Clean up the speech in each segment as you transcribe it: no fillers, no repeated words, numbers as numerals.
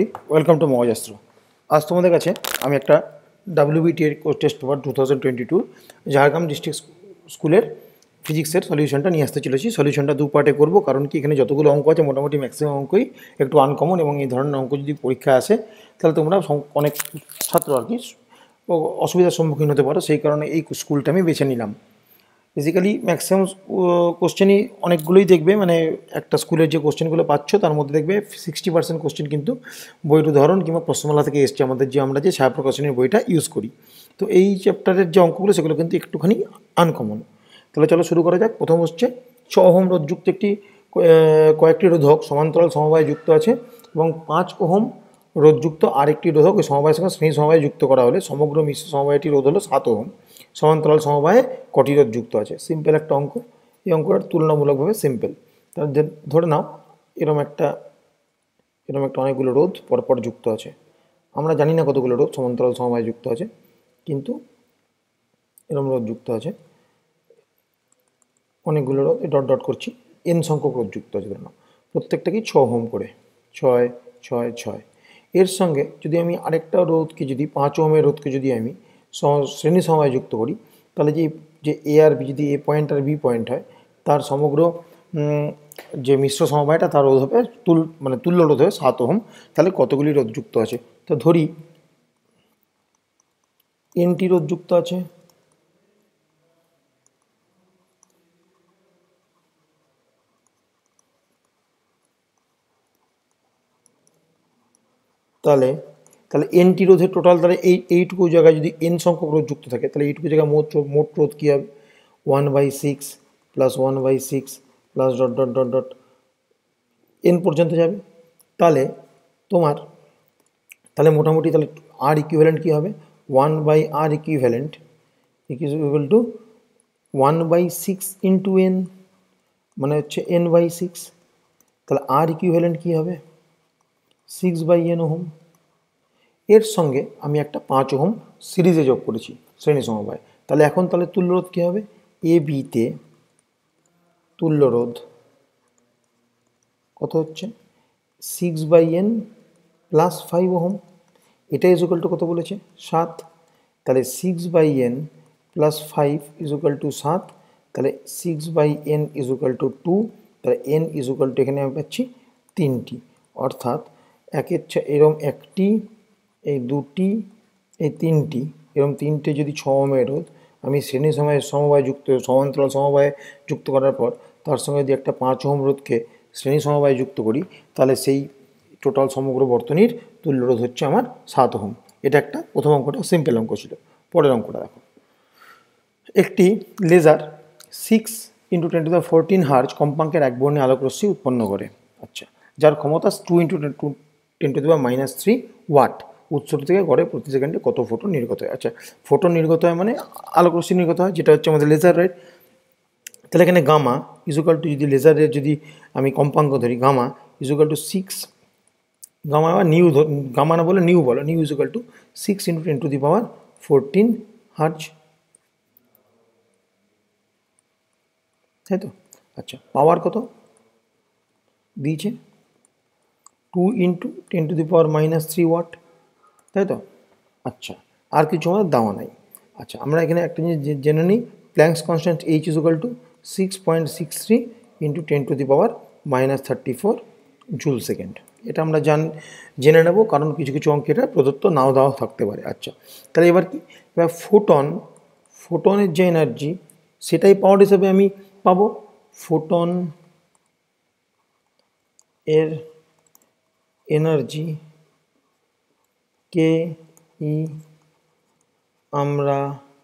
Everybody, welcome to মহাজাস্ত্র। আজ তোমাদের কাছে আমি একটা WBT এর টেস্ট পেপার 2022 ঝাড়গ্রাম ডিস্ট্রিক্ট স্কুলের ফিজিক্সের সলিউশনটা নিয়ে আসতে চলেছি। সলিউশনটা দু পার্টে করবো, কারণ কি এখানে যতগুলো অঙ্ক আছে মোটামুটি ম্যাক্সিমাম অঙ্কই একটু আনকমন, এবং এই ধরনের অঙ্ক যদি পরীক্ষা আসে তাহলে তোমরা অনেক ছাত্র আর কি অসুবিধার সম্মুখীন হতে পারো। সেই কারণে এই স্কুলটা আমি বেছে নিলাম। বেসিক্যালি ম্যাক্সিমাম কোশ্চেনই অনেকগুলোই দেখবে, মানে একটা স্কুলের যে কোশ্চেনগুলো পাচ্ছ তার মধ্যে দেখবে 60% কোশ্চেন কিন্তু বইয়ের উদাহরণ কিংবা প্রশ্নমালা থেকে এসছে, আমাদের যে আমরা যে ছায়া প্রকাশনের বইটা ইউজ করি। তো এই চ্যাপ্টারের যে অঙ্কগুলো সেগুলো কিন্তু একটুখানি আনকমন। তাহলে চলো শুরু করা যাক। প্রথম হচ্ছে 6 ওহম রোধযুক্ত কয়েকটি রোধক সমান্তরাল সমবায়ে যুক্ত আছে, এবং 5 ওহম রোধযুক্ত আরেকটি রোধক ওই সমবায়ের সঙ্গে শ্রেণী সমবায়ে যুক্ত করা হলে সমগ্র মিশ্র সমবায়টির রোধ হলো 7 ওহম। সমান্তরাল সমবায়ে কটি রোধ যুক্ত আছে? সিম্পল একটা অঙ্ক। এই অঙ্কটা তুলনামূলকভাবে সিম্পল। তাহলে ধরে নাও এরম একটা অনেকগুলো রোধ পরপর যুক্ত আছে। আমরা জানি না কতগুলো রোধ সমান্তরাল সমবায়ে যুক্ত আছে, কিন্তু এরম রোধ যুক্ত আছে, অনেকগুলো রোধ ডট ডট করছি, n সংখ্যক রোধ যুক্ত আছে। ধরে নাও প্রত্যেকটাকেই 6 ওহম করে, 6 6 6। এর সঙ্গে যদি আমি আরেকটা রোধকে, যদি 5 ওহমের রোধকে যদি আমি শ্রেণী সমবায়ে যুক্ত করি, তাহলে যে এ আর বি, যদি এ পয়েন্ট আর বি পয়েন্ট হয়, তার সমগ্র যে মিশ্র সমবায়টা তার রোধ হবে তুল্য রোধ হবে 7 ওহম। তাহলে কতগুলি রোধ যুক্ত আছে? তো ধরি nটি রোধ যুক্ত আছে। তাহলে এনটি রোধের টোটাল, তাহলে এইটুকু জায়গায় যদি এন সংখ্যক রোধ যুক্ত থাকে, তাহলে এইটুকু জায়গায় মোট রোধ কী হবে? 1/6 plus 1/6 plus dot dot dot dot n পর্যন্ত যাবে। তাহলে মোটামুটি তাহলে আর ইকুইভ্যালেন্ট কী হবে? 1/r equivalent equal to 1/6 into n, মানে হচ্ছে n/6। তাহলে আর ইকুইভ্যালেন্ট কী হবে? 6/n ohm. এর সঙ্গে আমি একটা 5 ওহম সিরিজে যোগ করেছি শ্রেণী সমবায়। তাহলে এখন তুল্যরোধ কী হবে? এ বিতে তুল্যরোধ কত হচ্ছে? 6/n plus 5 ohm. এটা ইজুকাল টু কত বলেছে? 7। তাহলে 6/n প্লাস 5 ইজুকাল টু 7। তাহলে 6/n ইজুকাল টু 2। তাহলে n ইজুকাল টু এখানে আমি পাচ্ছি 3টি, অর্থাৎ এরম একটি, এই দুটি, এই তিনটি, এরকম তিনটে যদি 6 ওহমের রোধ আমি শ্রেণী সমবায়ে যুক্ত, সমান্তরাল সমবায়ে যুক্ত করার পর তার সঙ্গে যদি একটা 5 ওহম রোধকে শ্রেণী সমবায়ে যুক্ত করি, তাহলে সেই টোটাল সমগ্র বর্তনীর তুল্য রোধ হচ্ছে আমার 7 ওহম। এটা একটা প্রথম অঙ্কটা সিম্পল অঙ্ক ছিল। পরের অঙ্কটা দেখো। একটি লেজার 6 × 10⁻14 হার্জ কম্পাঙ্কের এক বর্ণে আলোক রশ্মি উৎপন্ন করে। আচ্ছা, যার ক্ষমতা 2 × 10⁻³ ওয়াট। উৎসটি থেকে গড়ে প্রতি সেকেন্ডে কত ফোটন নির্গত হয়? আচ্ছা, ফোটন নির্গত হয় মানে আলোক রশ্মি নির্গত হয়, যেটা হচ্ছে আমাদের লেজার রাইট। তাহলে এখানে গামা ইজুকাল টু, যদি লেজারের যদি আমি কম্পাঙ্ক ধরি, গামা ইজুকাল টু 6, গামা বা নিউ, গামা না বলে নিউ বলো, নিউ ইজুকাল টু 6 × 10⁻14 হার্জ, তাই তো? আচ্ছা, পাওয়ার কত দিয়েছে? 2 × 10⁻³ ওয়াট, তাই তো? আচ্ছা, আর কিছু আমাদের দেওয়া নাই। আচ্ছা, আমরা এখানে একটা জিনিস জেনে নিই, Planck's constant H is equal to 6.63 × 10⁻34 joule second. এটা আমরা জেনে নেব, কারণ কিছু কিছু অঙ্কে এটা প্রদত্ত নাও দেওয়া থাকতে পারে। আচ্ছা, তাহলে এবার কি? এবার ফোটনের যে এনার্জি সেটাই পাওয়ার হিসেবে আমি পাবো। ফোটন এর এনার্জি কে ই আমরা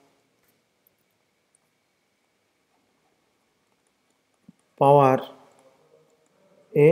পাওয়ার এ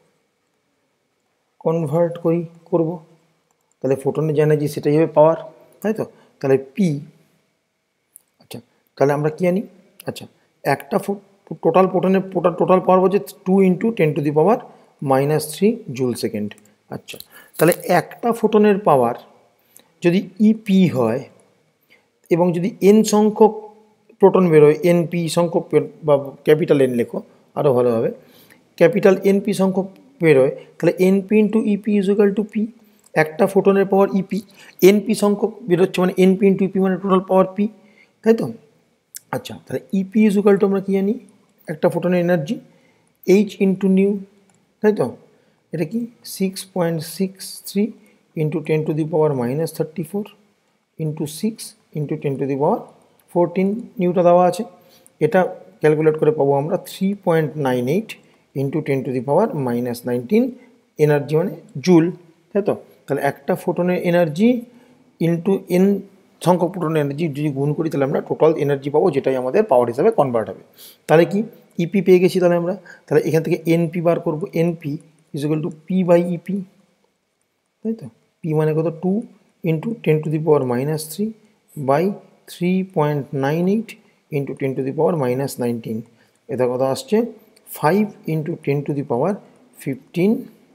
কনভার্ট করব। তাহলে ফোটনের যে এনার্জি সেটাই হবে পাওয়ার, তাই তো? তাহলে পি। আচ্ছা, তাহলে আমরা কি জানি? আচ্ছা, একটা টোটাল পাওয়ার বলছে 2 × 10⁻³ জুল সেকেন্ড। আচ্ছা, তাহলে একটা ফোটনের পাওয়ার যদি ইপি হয়, এবং যদি এন সংখ্যক প্রোটন বেরোয়, এনপি সংখ্যক, বা ক্যাপিটাল এন লেখো আরও ভালো হবে, ক্যাপিটাল এনপি সংখ্যক বেরোয়, তাহলে NP into EP is equal to P, একটা ফোটনের পাওয়ার ইপি, এনপি সংখ্যক বেরোচ্ছে মানে এনপি ইন্টু ইপি মানে টোটাল পাওয়ার পি, তাই তো? আচ্ছা, তাহলে ইপি ইজুকাল টু আমরা কী জানি, একটা ফোটনের এনার্জি এইচ ইন্টু নিউ, তাই তো? এটা কি 6.63 ইন্টু 10⁻⁻34 ইন্টু 6 ইন্টু 10⁻14 নিউটা দেওয়া আছে। এটা ক্যালকুলেট করে পাবো আমরা 3.98 ইন্টু 10⁻⁻19 এনার্জি মানে জুল, তাই তো? তাহলে একটা ফোটনের এনার্জি ইন্টু এন সংখ্যক ফোটনের এনার্জি যদি গুণ করি তাহলে আমরা টোটাল এনার্জি পাবো, যেটাই আমাদের পাওয়ার হিসাবে কনভার্ট হবে। তাহলে কি ইপি পেয়ে গেছি, তাহলে আমরা তাহলে এখান থেকে এনপি বার করবো, NP is equal to P by EP, তাই তো? পি মানে কত 2 ইন্টু 10⁻³ বাই 3.98 ইন্টু 10⁻⁻19, এটা কত আসছে 5 ইন্টু 10⁻15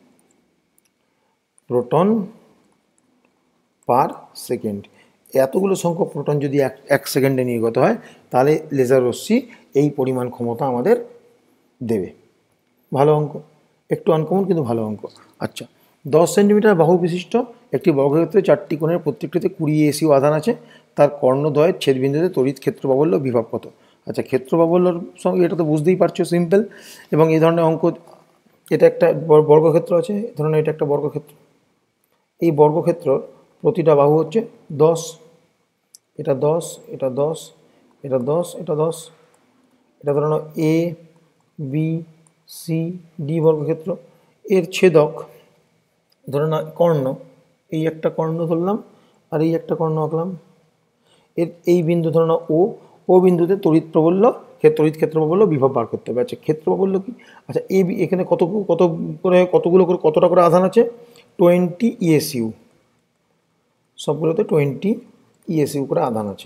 প্রোটন পার সেকেন্ড। এতগুলো সংখ্যক প্রোটন যদি এক সেকেন্ডে নির্গত হয় তাহলে লেজার রশ্মি এই পরিমাণ ক্ষমতা আমাদের দেবে। ভালো অঙ্ক, একটু আনকমন কিন্তু ভালো অঙ্ক। আচ্ছা, 10 সেন্টিমিটার বাহু বিশিষ্ট একটি বর্গক্ষেত্রে 4টি কোণের প্রত্যেকটিতে 20 এসইউ আধান আছে, তার কর্ণদ্বয়ের ছেদবিন্দুতে তড়িৎ ক্ষেত্র প্রাবল্য বিভব কত? আচ্ছা, ক্ষেত্র প্রাবল্যর সঙ্গে এটা তো বুঝতেই পারছো সিম্পল, এবং এই ধরনের অঙ্ক, এটা একটা বর্গক্ষেত্র আছে, এই ধরনের এটা একটা বর্গক্ষেত্র, এই বর্গক্ষেত্র প্রতিটা বাহু হচ্ছে 10, এটা 10, এটা 10, এটা 10, এটা 10, এটা ধরো এ বি সি ডি বর্গক্ষেত্র, এর ছেদক ধরে না কর্ণ, এই একটা কর্ণ ধরলাম আর এই একটা কর্ণ আঁকলাম, এর এই বিন্দু ধরে না ও বিন্দুতে তড়িৎ ক্ষেত্র প্রাবল্য বিভব বার করতে হবে। আচ্ছা, ক্ষেত্র প্রাবল্য কি? আচ্ছা, এখানে কতগুলো করে কতটা করে আধান আছে? 20 ইএসইউ, সবগুলোতে 20 ইএসইউ করে আধান আছে।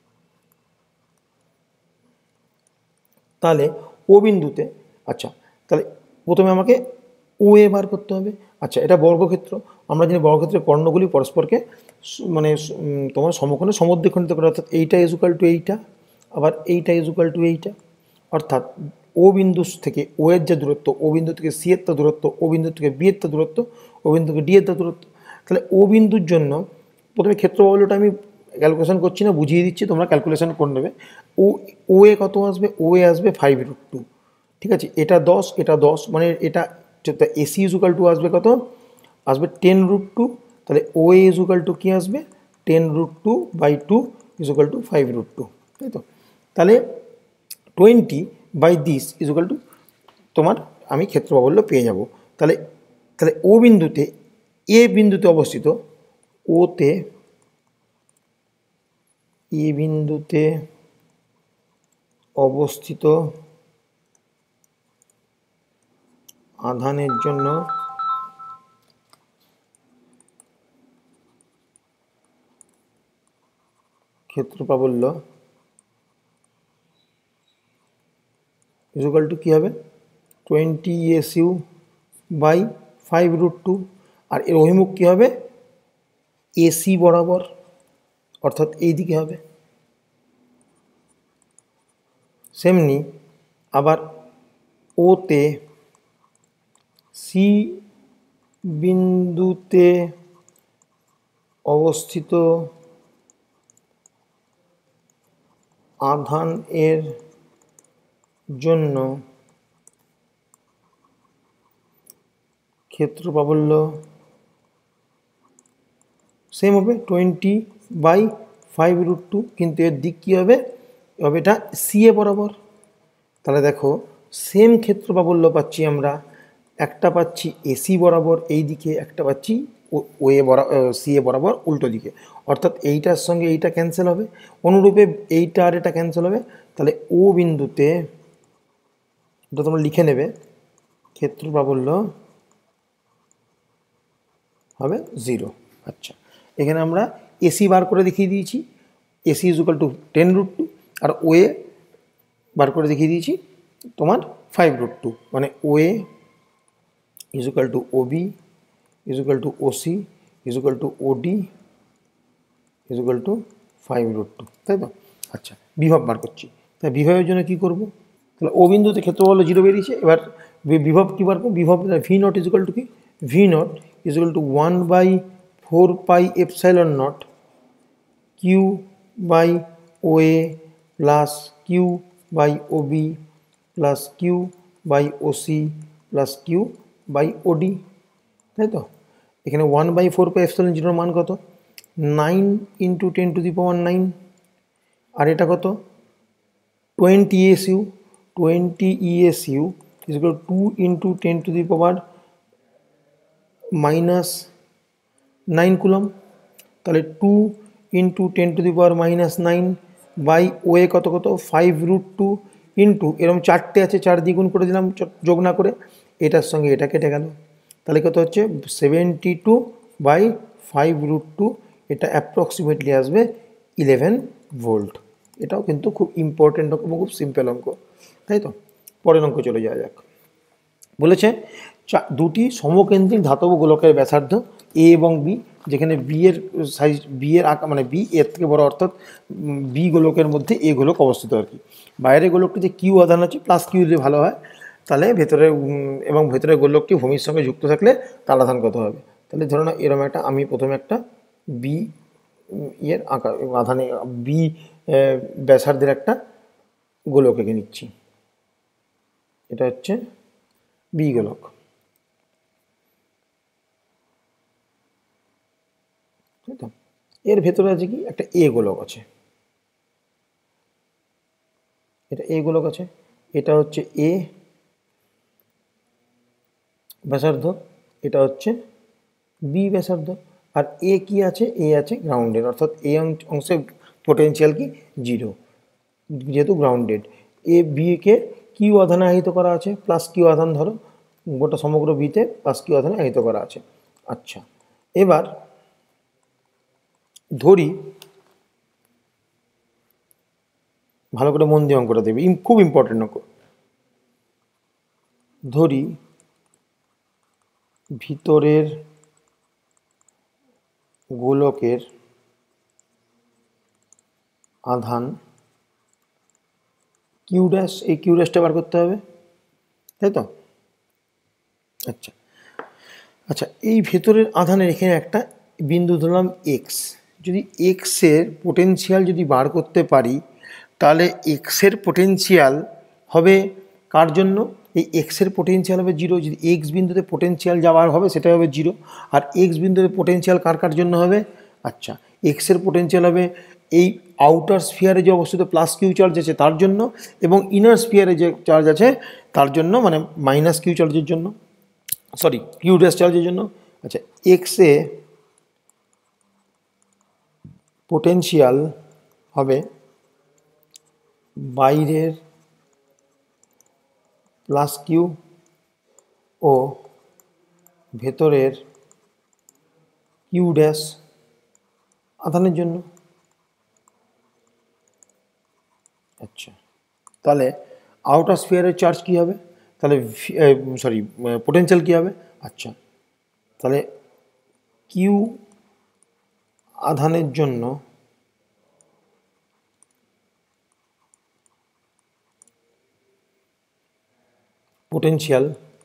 তাহলে ও বিন্দুতে, আচ্ছা তাহলে প্রথমে আমাকে ও এ বার করতে হবে। আচ্ছা, এটা বর্গক্ষেত্র, আমরা জানি বর্গক্ষেত্রের কর্ণগুলি পরস্পরকে মানে তোমার সমকোণে সমদ্বিখণ্ডিত করে, অর্থাৎ এইটা ইজুকাল টু এইটা, আবার এইটা ইজুকাল টু এইটা, অর্থাৎ ও বিন্দু থেকে ও এর যে দূরত্ব, ও বিন্দু থেকে সি এর দূরত্ব, ও বিন্দু থেকে বি এর দূরত্ব, ও বিন্দু থেকে ডি এর দূরত্ব। তাহলে ও বিন্দুর জন্য প্রথমে ক্ষেত্র প্রাবল্যটা আমি ক্যালকুলেশন করছি না, বুঝিয়ে দিচ্ছি, তোমরা ক্যালকুলেশন করে নেবে। ও এ কত আসবে? ও এ আসবে 5√2, ঠিক আছে? এটা 10, এটা 10, মানে এটা এসি ইজুকাল টু আসবে কত? আসবে 10√2, তাহলে ও এ ইজুকাল টু কী আসবে? 10√2/2 ইজুকাল টু 5√2, তাই তো? তাহলে 20/this ইজুকাল টু তোমার আমি ক্ষেত্র প্রাবল্য পেয়ে যাব। তাহলে ও বিন্দুতে, এ বিন্দুতে অবস্থিত, ওতে এ বিন্দুতে অবস্থিত আধানের জন্য ক্ষেত্র প্রাবল্য ইজুকাল টু কী হবে? 20 ESU বাই 5√2, আর এর অভিমুখ কী হবে? এসি বরাবর, অর্থাৎ এই দিকে হবে। সেমনি আবার ওতে সি বিন্দুতে অবস্থিত আধান এর জন্য ক্ষেত্র প্রাবল্য সেম হবে 20/5√2, কিন্তু এর দিক কী হবে? এটা সি এ বরাবর। তাহলে দেখো সেম ক্ষেত্র প্রাবল্য পাচ্ছি আমরা, একটা পাচ্ছি এসি বরাবর এই দিকে, একটা পাচ্ছি ও এ সি এ বরাবর উল্টো দিকে, অর্থাৎ এইটার সঙ্গে এইটা ক্যান্সেল হবে, অনুরূপে এইটা আর এটা ক্যান্সেল হবে। তাহলে ও বিন্দুতে, এটা তোমরা লিখে নেবে, ক্ষেত্র প্রাবল্য হবে 0। আচ্ছা, এখানে আমরা এসি বার করে দেখিয়ে দিয়েছি, এসি ইজুকাল টু 10√2, আর ও এ বার করে দেখিয়ে দিয়েছি তোমার 5√2, মানে O A is equal to OB is equal to OC is equal to OD is equal to 5√2, তাই তো? আচ্ছা, বিভব বার করছি, তাই বিভবের জন্য কী করব? তাহলে ও বিন্দুতে ক্ষেত্র প্রাবল্য 0 বেরিয়েছে, এবার বিভব কী বার করব, বিভব V naught is equal to কি, V naught is equal to 1/4πε0 Q by O A plus Q by O B plus Q by O C plus Q by O D, তাই তো। এখানে 1/4πε0 মান কত, 9 ইন্টু 10⁹9, আর এটা কত 20 ESU, 20 ESU is equal to 2 into 10⁻⁻9 coulomb. তাহলে 2 into 10⁻⁻9 by way কত কত 5√2 ইন্টু এরকম 4টে আছে, 4 দিয়ে গুণ করে দিলাম যোগ না করে, এটার সঙ্গে এটা কেটে গেল, তাহলে কত হচ্ছে 72/5√2, এটা অ্যাপ্রক্সিমেটলি আসবে 11 ভোল্ট। এটাও কিন্তু খুব ইম্পর্টেন্ট অঙ্ক, খুব সিম্পল অঙ্ক, তাই তো। পরের অঙ্ক চলে যাওয়া যাক। বলেছে দুটি সমকেন্দ্রিক ধাতব গোলকের ব্যাসার্ধ এ এবং বি, যেখানে বি এর সাইজ, বি এর আকার মানে বি এর থেকে বড়, অর্থাৎ বি গোলকের মধ্যে এ গোলক অবস্থিত আর কি। বাইরের গোলকটিতে কিউ আধান আছে, প্লাস কিউ দিলে ভালো হয়, তাহলে ভেতরে এবং ভেতরের গোলকটি ভূমির সঙ্গে যুক্ত থাকলে তার আধান কত হবে। তাহলে ধরো না এরকম একটা, আমি প্রথমে একটা বি এর আকার আধানে বি ব্যাসার্ধের একটা গোলক এঁকে নিচ্ছি, এটা হচ্ছে বি গোলক, তাই তো। এর ভেতরে আছে কি একটা এ গোলক আছে, এটা এ গোলক আছে, এটা হচ্ছে এ ব্যাসার্ধ, এটা হচ্ছে বি ব্যাসার্ধ, আর এ কি আছে, এ আছে গ্রাউন্ডেড, অর্থাৎ এ অংশে পোটেনশিয়াল কি 0, যেহেতু গ্রাউন্ডেড। এ বিকে কিউ আধানে আহিত করা আছে, প্লাস কিউ আধান, ধরো গোটা সমগ্র বিতে প্লাস কিউ আধানে আহিত করা আছে। আচ্ছা, এবার ধরি, ভালো করে মন দিয়ে অঙ্কটা দেবে, খুব ইম্পর্টেন্ট অঙ্ক। ধরি ভিতরের গোলকের আধান কিউ ড্যাশ, এই কিউ ড্যাশটা বার করতে হবে, তাই তো। আচ্ছা আচ্ছা, এই ভেতরের আধানের এখানে একটা বিন্দু ধরলাম এক্স, যদি এক্সের পোটেনশিয়াল যদি বার করতে পারি, তাহলে এক্সের পোটেনশিয়াল হবে কার জন্য, এই এক্সের পোটেনশিয়াল হবে 0, যদি এক্স বিন্দুতে পোটেনশিয়াল যাওয়ার হবে সেটা হবে 0, আর এক্স বিন্দুতে পোটেনশিয়াল কার কার জন্য হবে, আচ্ছা এক্সের পোটেনশিয়াল হবে এই আউটার স্ফিয়ারে যে অবস্থিত প্লাস কিউ চার্জ আছে তার জন্য, এবং ইনার স্ফিয়ারে যে চার্জ আছে তার জন্য, মানে মাইনাস কিউ চার্জের জন্য, সরি কিউ ড্যাশ চার্জের জন্য। আচ্ছা, এক্সে পোটেনশিয়াল হবে বাইরের প্লাস কিউ ও ভেতরের কিউ ড্যাশ আধানের জন্য। আচ্ছা, তাহলে আউটার স্ফিয়ারের চার্জ কী হবে, তাহলে সরি পোটেনশিয়াল কী হবে, আচ্ছা তাহলে কিউ আধানের জন্য পোটেনশিয়াল,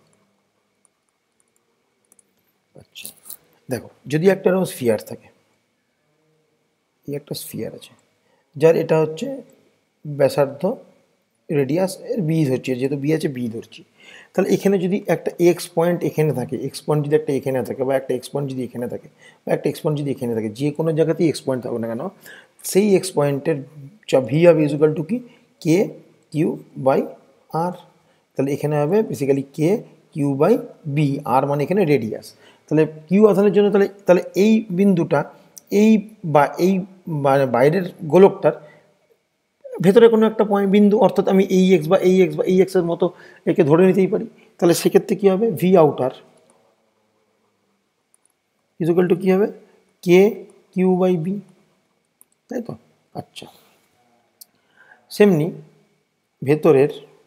আচ্ছা দেখো যদি একটা এরকম স্ফিয়ার থাকে, এই একটা স্ফিয়ার আছে যার এটা হচ্ছে ব্যাসার্ধ, রেডিয়াস এর বি ধরছি, যেহেতু বি আছে বি ধরছি, তাহলে এখানে যদি একটা এক্স পয়েন্ট এখানে থাকে, এক্স পয়েন্ট যদি একটা এখানে থাকে, বা একটা এক্স পয়েন্ট যদি এখানে থাকে, বা একটা এক্স পয়েন্ট যদি এখানে থাকে, যে কোনো জায়গাতেই এক্স পয়েন্ট থাকুক না কেন, সেই এক্স পয়েন্টের ভি হবে ইজুকাল টু কি, কে কিউ বাই আর। তাহলে এখানে হবে basically K Q by B, আর মানে এখানে রেডিয়াস। তাহলে কিউ আধানের জন্য তাহলে তাহলে এই বিন্দুটা, এই বা এই বাইরের গোলকটার ভেতরে কোনো একটা পয়েন্ট বিন্দু, অর্থাৎ আমি এই এক্স বা এই এক্স বা এই এক্সের মতো একে ধরে নিতেই পারি। তাহলে সেক্ষেত্রে কী হবে, ভি আউটার ইজুকাল টু কী হবে, কে কিউ বাই বি, তাই তো। আচ্ছা, সেমনি ভেতরের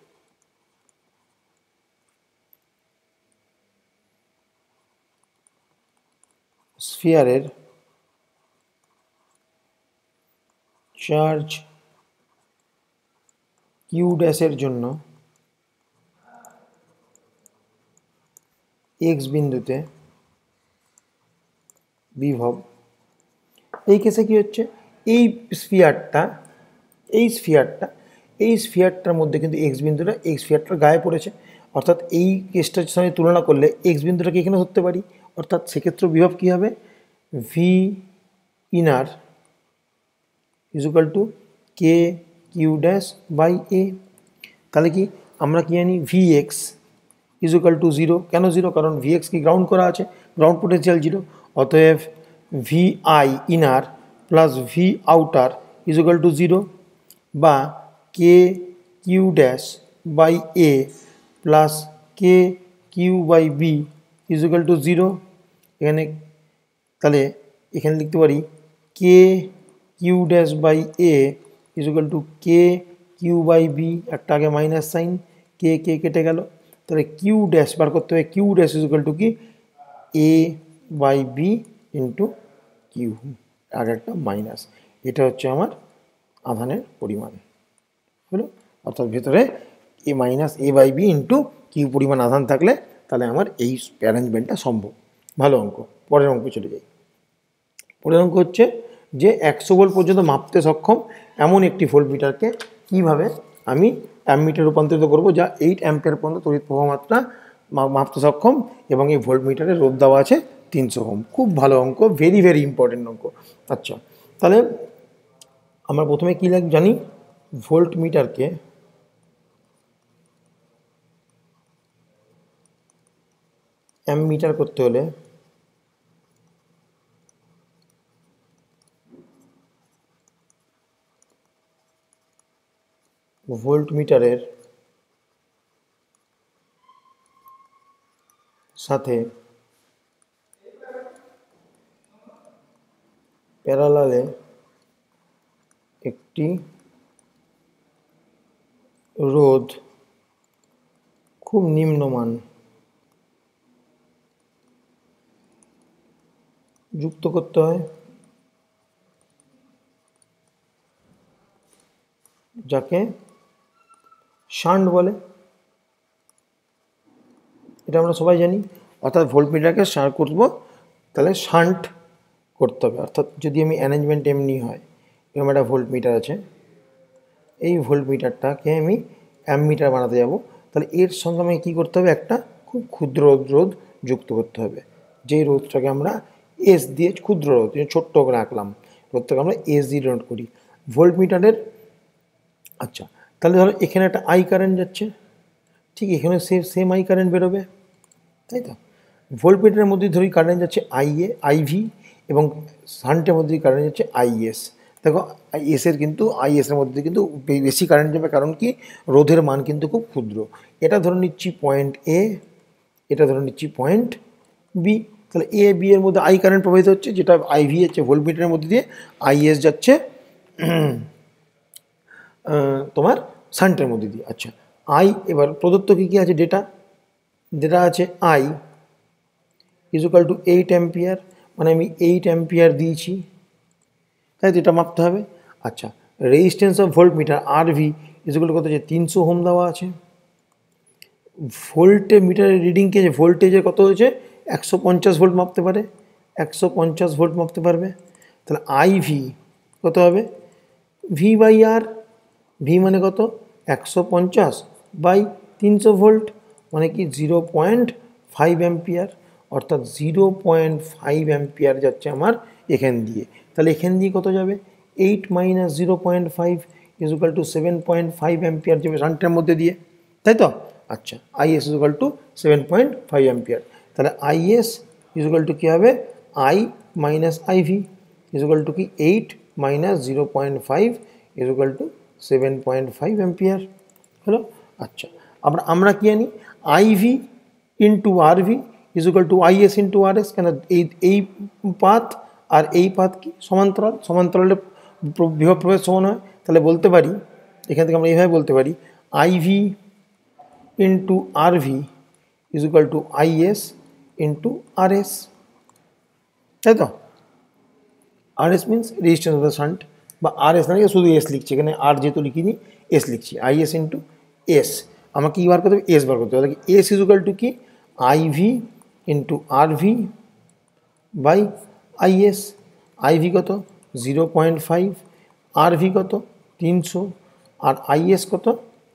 স্ফিয়ারের চার্জ কিউ ড্যাশের জন্য এক্স বিন্দুতে বিভব। এই কেসে কি হচ্ছে, এই স্ফিয়ারটার মধ্যে কিন্তু এক্স বিন্দুটা স্ফিয়ারটার গায়ে পড়েছে, অর্থাৎ এই কেসটার সঙ্গে তুলনা করলে এক্স বিন্দুটাকে এখানে ধরতে পারি, অর্থাৎ সেক্ষেত্রে বিভব কী হবে, V inner is equal to K Q dash by A. তাহলে কি আমরা কি জানি, V X is equal to zero. কেন জিরো, কারণ ভি এক্স কি গ্রাউন্ড করা আছে, গ্রাউন্ড পোটেনশিয়াল জিরো। অতএব V I inner plus V outer is equal to zero, বা K Q dash by A plus K Q by B is equal to zero. এখানে তাহলে এখানে লিখতে পারি K Q dash by A is equal to K Q by B, একটা আগে minus sine, কে কে কেটে গেল। তাহলে কিউ ড্যাশ বার করতে হবে, কিউ ড্যাশ ইজুকাল টু কি A by B into Q, আগে একটা মাইনাস। এটা হচ্ছে আমার আধানের পরিমাণ হলো, অর্থাৎ ভেতরে A minus A by B into Q পরিমাণ আধান থাকলে তাহলে আমার এই অ্যারেঞ্জমেন্টটা সম্ভব। ভালো অঙ্ক। পরের অঙ্ক চলে যাই। পরের অঙ্ক হচ্ছে যে 100 ভোল্ট পর্যন্ত মাপতে সক্ষম এমন একটি ভোল্টমিটারকে কীভাবে আমি অ্যামমিটার রূপান্তরিত করব, যা 8 অ্যাম্পিয়ার পর্যন্ত তড়িৎ প্রবাহ মাত্রা মাপতে সক্ষম, এবং এই ভোল্টমিটারের রোধ দেওয়া আছে 300 ওহম। খুব ভালো অঙ্ক, ভেরি ভেরি ইম্পর্টেন্ট অঙ্ক। আচ্ছা, তাহলে আমরা প্রথমে কী জানি, ভোল্টমিটারকে অ্যামমিটার করতে হলে ভোল্টমিটারের সাথে প্যারালালে একটি রোধ খুব নিম্নমান যুক্ত করতে হয়, যাকে শান্ট বলে। এটা আমরা সবাই জানি। অর্থাৎ ভোল্টমিটারকে করব তাহলে শান্ট করতে হবে। অর্থাৎ যদি আমি অ্যারেঞ্জমেন্ট এমনি হয়, এরকম একটা ভোল্টমিটার আছে, এই ভোল্টমিটারটাকে আমি অ্যামমিটার বানাতে যাব, তাহলে এর সঙ্গে আমাকে কী করতে হবে, একটা খুব ক্ষুদ্র রোধ যুক্ত করতে হবে। যেই রোধটাকে আমরা এস দিয়ে, ক্ষুদ্র রোধ ছোট্ট করে আঁকলাম, রোধটাকে আমরা এস দিয়ে ডিনোট করি ভোল্টমিটারের। আচ্ছা, তাহলে ধরো এখানে একটা আই কারেন্ট যাচ্ছে, ঠিক এখানে সেম আই কারেন্ট বেরোবে, তাই তো। ভোল্টমিটারের মধ্যে ধরি কারেন্ট যাচ্ছে আইএ আইভি, এবং শান্টের মধ্যে কারেন্ট যাচ্ছে আইএস। দেখো এসের কিন্তু আইএসের মধ্যে কিন্তু বেশি কারেন্ট যাবে, কারণ কি রোধের মান কিন্তু খুব ক্ষুদ্র। এটা ধরে নিচ্ছি পয়েন্ট এ, এটা ধরে নিচ্ছি পয়েন্ট বি। তাহলে এ বি এর মধ্যে আই কারেন্ট প্রবাহিত হচ্ছে, যেটা আইভি হচ্ছে ভোল্টমিটারের মধ্যে দিয়ে, আইএস যাচ্ছে তোমার শান্টের মধ্যে দিয়ে। আচ্ছা, আই এবার প্রদত্ত কী আছে, ডেটা আছে আই ইজুকাল টু 8 অ্যাম্পিয়ার, মানে আমি 8 অ্যাম্পিয়ার দিয়েছি, তাই তো, এটা মাপতে হবে। আচ্ছা, resistance of voltmeter R V is equal to কত আছে, 300 ওহম দেওয়া আছে। ভোল্টে মিটারের রিডিংকে যে ভোল্টেজের কত হয়েছে, 150 ভোল্ট মাপতে পারে, 150 ভোল্ট মাপতে পারবে। তাহলে আই ভি কত হবে, ভি বাই আর, ভি মানে কত 150 বাই 300 ভোল্ট, মানে কি 0.5 অ্যাম্পিয়ার, অর্থাৎ 0.5 অ্যাম্পিয়ার যাচ্ছে আমার এখান দিয়ে। তাহলে এখান দিয়ে কত যাবে, 8 মাইনাস 0.5 ইজুকাল টু 7.5 অ্যাম্পিয়ার যাবে শান্টের মধ্যে দিয়ে, তাই তো। আচ্ছা, আইএস ইজুকাল টু 7.5 অ্যাম্পিয়ার। তাহলে আইএস ইজুকাল টু কী হবে, I minus IV is equal to কি 8 মাইনাস 0.5 ইজুকাল টু 7.5 অ্যাম্পিয়ার হলো। আচ্ছা, আমরা কি জানি, IV into RV is equal to IS into RS. কেন এই পাথ আর এই পাথ কি সমান্তরাল, সমান্তরালে বিভব প্রভেদ সমান হয়। তাহলে বলতে পারি, এখান থেকে আমরা এইভাবে বলতে পারি, IV into RV is equal to IS into RS, তাই তো। RS means resistance of the shunt, বা আরএস না লিখে শুধু এস লিখছি, এখানে আর যেহেতু লিখিনি এস লিখছি, আইএস ইন্টু এস। আমাকে কী বার করতে হবে, এস বার করতে হবে। এস ইজুকাল টু কি, IV into RV by IS. IV কত 0.5, আরভি কত 300, আর আইএস কত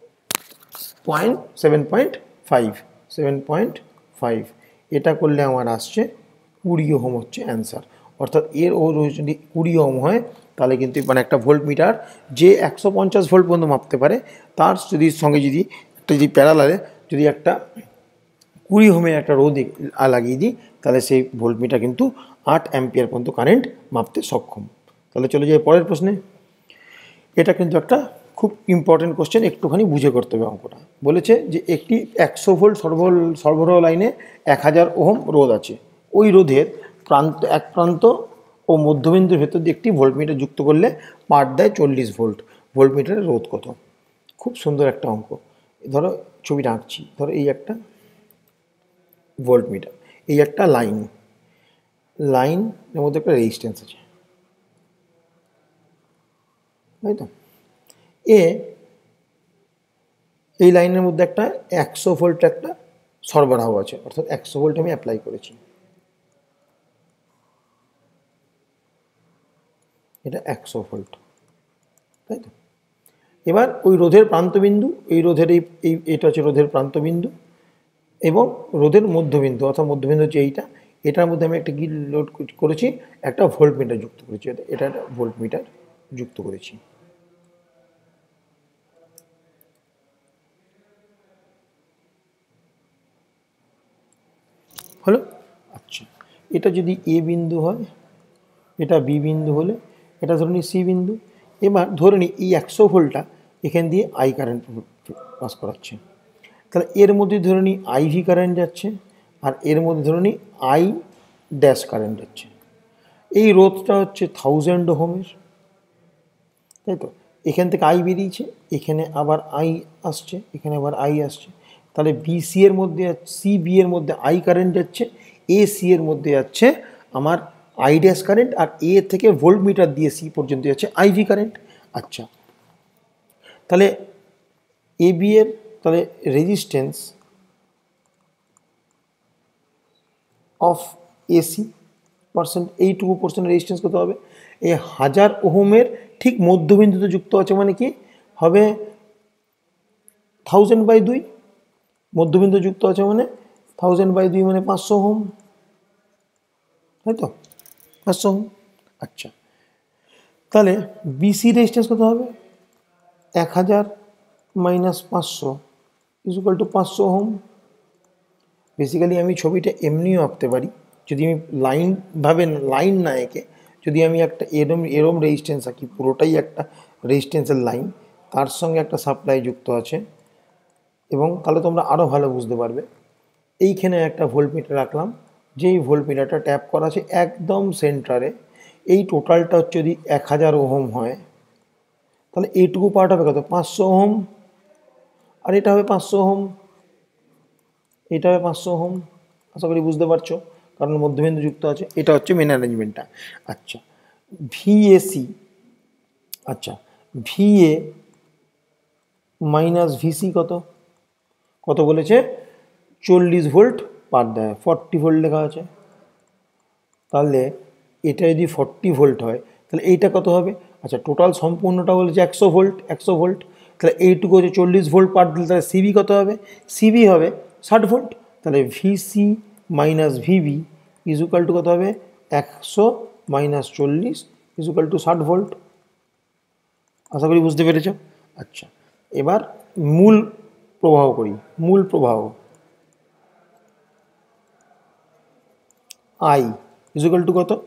7.5, 7.5। এটা করলে আমার আসছে 20 ওহম হচ্ছে অ্যান্সার। অর্থাৎ এর ও যদি 20 ওহম হয় তাহলে কিন্তু মানে একটা ভোল্ট মিটার যে 150 ভোল্ট পর্যন্ত মাপতে পারে তার যদি সঙ্গে যদি একটা যদি প্যারালালে যদি একটা 20 ওহমের একটা রোদ লাগিয়ে দিই তাহলে সেই ভোল্ট মিটার কিন্তু 8 অ্যাম্পিয়ার পর্যন্ত কারেন্ট মাপতে সক্ষম। তাহলে চলে যাই পরের প্রশ্নে। এটা কিন্তু একটা খুব ইম্পর্টেন্ট কোশ্চেন, একটুখানি বুঝে করতে হবে অঙ্কটা। বলেছে যে একটি 100 ভোল্ট সরবরাহ লাইনে 1000 ওহম রোধ আছে। ওই রোধের এক প্রান্ত ও মধ্যবিন্দুর ভেতর দিয়ে একটি ভোল্টমিটার যুক্ত করলে পাঠ দেয় 40 ভোল্ট। ভোল্টমিটারের রোধ কত? খুব সুন্দর একটা অঙ্ক। ধরো ছবিটা আঁকছি, ধরো এই একটা ভোল্টমিটার, এই একটা লাইনের মধ্যে একটা রেজিস্ট্যান্স আছে, তাই তো? এই লাইনের মধ্যে একটা 100 ভোল্ট একটা সরবরাহ আছে, অর্থাৎ 100 ভোল্ট আমি অ্যাপ্লাই করেছি। এটা 100 ভোল্ট, তাই তো? এবার ওই রোধের প্রান্তবিন্দু, এই রোধের এটা হচ্ছে রোধের প্রান্তবিন্দু এবং রোধের মধ্যবিন্দু, অর্থাৎ মধ্যবিন্দু হচ্ছে এইটা। এটার মধ্যে আমি একটা কি লোড করেছি? একটা ভোল্টমিটার যুক্ত করেছি। এটা একটা ভোল্টমিটার যুক্ত করেছি। হলো? আচ্ছা, এটা যদি এ বিন্দু হয়, এটা বি বিন্দু হলে, এটা ধরে নিই সি বিন্দু। এবার ধরে নিই এই 100 ভোল্টটা এখান দিয়ে আই কারেন্ট পাস করাচ্ছে, তাহলে এর মধ্যে ধরে নিই আইভি কারেন্ট যাচ্ছে, আর এর মধ্যে ধরে নিই আই ড্যাশ কারেন্ট যাচ্ছে। এই রোধটা হচ্ছে 1000 ওহমের, তাই তো? এখান থেকে আই বেরিয়েছে, এখানে আবার আই আসছে, এখানে আবার আই আসছে। তাহলে বিসি এর মধ্যে, সি বি এর মধ্যে আই কারেন্ট যাচ্ছে, এ সি এর মধ্যে যাচ্ছে আমার আই ড্যাশ কারেন্ট, আর এ থেকে ভোল্ট মিটার দিয়ে সি পর্যন্ত যাচ্ছে আইভি কারেন্ট। আচ্ছা, তাহলে এ বি এর তাহলে রেজিস্ট্যান্স অফ এসি পার্সেন্ট, এইটুকু পার্সেন্ট রেজিস্ট্যান্স কত হবে? এই 1000 ওহমের ঠিক মধ্যবিন্দুতে যুক্ত আছে, মানে কি হবে 1000/2। মধ্যবিন্দু যুক্ত আছে মানে 1000/2 মানে 500 ওহম, তাই তো? 500 ওহম। আচ্ছা, তাহলে বিসি রেজিস্ট্যান্স কত হবে? 1000 minus 500 equal to 500 ohm. Basically আমি ছবিটা এমনিও আঁকতে পারি, যদি আমি লাইন না এঁকে যদি আমি একটা এরম রেজিস্ট্যান্স আঁকি, পুরোটাই একটা রেজিস্ট্যান্সের লাইন, তার সঙ্গে একটা সাপ্লাই যুক্ত আছে, এবং তাহলে তোমরা আরও ভালো বুঝতে পারবে। এইখানে একটা ভোল্টমিটার রাখলাম, যেই ভোল্টমিটারটা ট্যাপ করা আছে একদম সেন্টারে। এই টোটালটা হচ্ছে যদি 1000 ওহম হয়, তাহলে এইটুকু পার্ট হবে কত? 500 ওহম, আর এটা হবে 500 ওহম, এটা হবে 500 ওহম। আশা করি বুঝতে পারছো, কারণ মধ্যবিন্দু যুক্ত আছে। এটা হচ্ছে মেন অ্যারেঞ্জমেন্টটা। আচ্ছা, ভিএসি, আচ্ছা ভিএ মাইনাস ভিসি কত? কত বলেছে? 40 ভোল্ট পার দেয়, 40 ভোল্ট লেখা আছে। তাহলে এটা যদি 40 ভোল্ট হয় তাহলে এইটা কত হবে? আচ্ছা, টোটাল সম্পূর্ণটা বলেছে 100 ভোল্ট, 100 ভোল্ট। তাহলে এইটুকু হচ্ছে 40 ভোল্ট পার দিলে, তাহলে সিবি কত হবে? সিবি হবে 60 ভোল্ট। তাহলে VC minus VB is equal to কত হবে? 100 মাইনাস 40 ইজুকাল টু 60 ভোল্ট। আশা করি বুঝতে পেরেছ। আচ্ছা, এবার মূল প্রবাহ করি। মূল প্রবাহ আই ইজুকাল টু কত?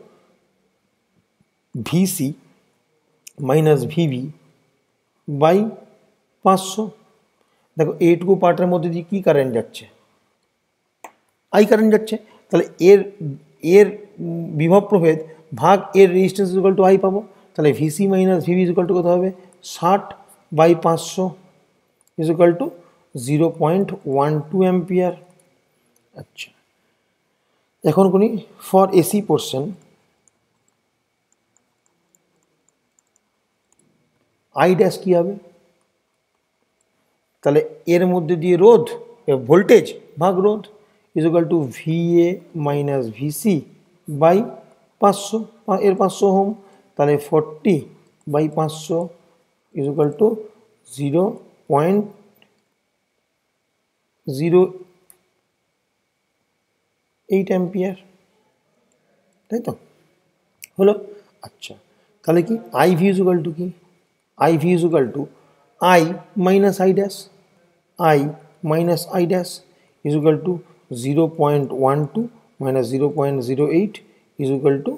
VC minus VB by 500। দেখো এইটুকু পার্টের মধ্যে দিয়ে কী কারেন্ট যাচ্ছে? আই কারেন্ট যাচ্ছে। তাহলে এর এর বিভব প্রভেদ ভাগ এর রেজিস্ট্যান্স ইজুকাল টু আই পাবো। তাহলে VC minus VB is equal to কত হবে? 60/500 ইজুকাল টু 0.12 অ্যাম্পিয়ার। আচ্ছা, এখন করি for AC portion I dash কী হবে? তাহলে এর মধ্যে দিয়ে রোধ ভোল্টেজ ভাগ রোধ, is equal to VA minus VC by 500, এর 500 ওহম, তাহলে 40/500 ইজ ইকুয়াল টু 0.08 অ্যাম্পিয়ার, তাই তো হলো। আচ্ছা, তাহলে কি IV ইজ ইকুয়াল টু কি, IV is equal to I minus I dash, I minus I dash is equal to 0.12 minus 0.08 is equal to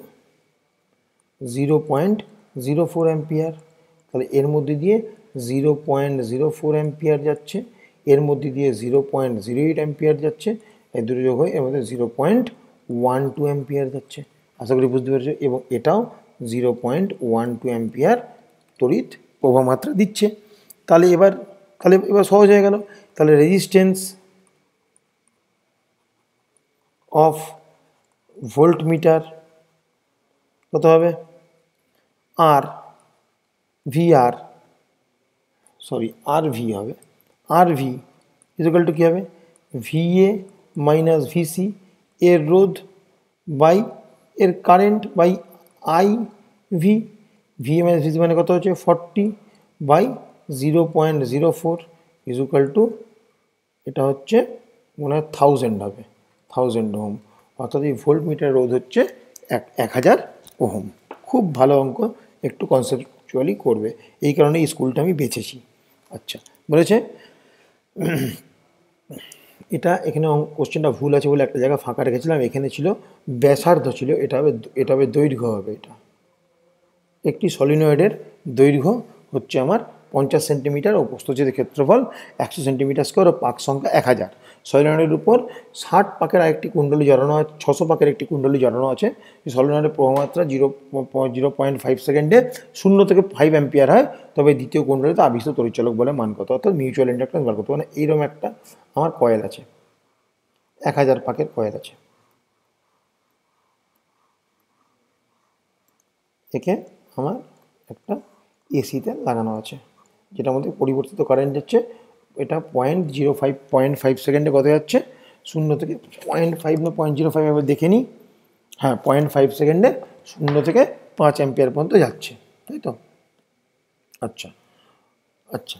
0.04 ampere. তাহলে এর মধ্যে দিয়ে 0.04 অ্যাম্পিয়ার যাচ্ছে, এর মধ্যে দিয়ে 0.08 অ্যাম্পিয়ার যাচ্ছে, এই দুটো যোগ হয়ে এর মধ্যে 0.12 অ্যাম্পিয়ার যাচ্ছে। আশা করি বুঝতে পেরেছো। এবং এটাও 0.12 অ্যাম্পিয়ার তড়িৎ প্রবাহ মাত্রা দিচ্ছে। তাহলে এবার সহজ হয়ে গেল। তাহলে রেজিস্ট্যান্স অফ ভোল্টমিটার কত হবে, RV হবে, RV ইজ ইকুয়াল টু কী হবে, VA মাইনাস VC এর রোধ বাই এর current by IV, VA minus VC মানে কত হচ্ছে 40/0.04 ইজ ইকুয়াল টু, এটা হচ্ছে মনে হয় 1000 হবে, 1000 ওহম। অর্থাৎ এই ভোল্টমিটার রোধ হচ্ছে 1000 ওহম। খুব ভালো অঙ্ক, একটু কনসেপচুয়ালি করবে, এই কারণে এই স্কুলটা আমি বেছেছি। আচ্ছা, বলেছে এটা এখানে কোশ্চেনটা ভুল আছে বলে একটা জায়গা ফাঁকা রেখেছিলাম, এখানে ছিল ব্যাসার্ধ ছিল, এটা হবে দৈর্ঘ্য হবে। এটা একটি সলিনয়েডের দৈর্ঘ্য হচ্ছে আমার 50 সেন্টিমিটার ও প্রস্থচ্ছেদের ক্ষেত্রফল 100 সেন্টিমিটার স্কোয়ার ও পাক সংখ্যা 1000। সলিনয়েডের উপর 60 পাকের আরেকটি কুণ্ডলী জড়ানো আছে, 600 পাকের একটি কুণ্ডলী জড়ানো আছে। সলিনয়েডের প্রবাহমাত্রা 0.5 সেকেন্ডে 0 থেকে 5 অ্যাম্পিয়ার হয়, তবে দ্বিতীয় কুণ্ডলীতে আবিষ্ট তড়িৎচালক বলে মান কত, অর্থাৎ মিউচুয়াল ইন্ডাকট্যান্স বার করতে। মানে এইরকম একটা আমার কয়েল আছে, 1000 পাকের কয়েল আছে, একে আমার একটা এসিতে লাগানো আছে, যেটার মধ্যে পরিবর্তিত কারেন্ট যাচ্ছে। এটা 0.05 সেকেন্ডে কত যাচ্ছে, 0 থেকে 0.5 না 0.05 এবার দেখে নিই। হ্যাঁ, 0.5 সেকেন্ডে 0 থেকে 5 অ্যাম্পিয়ার পর্যন্ত যাচ্ছে, তাই তো। আচ্ছা আচ্ছা,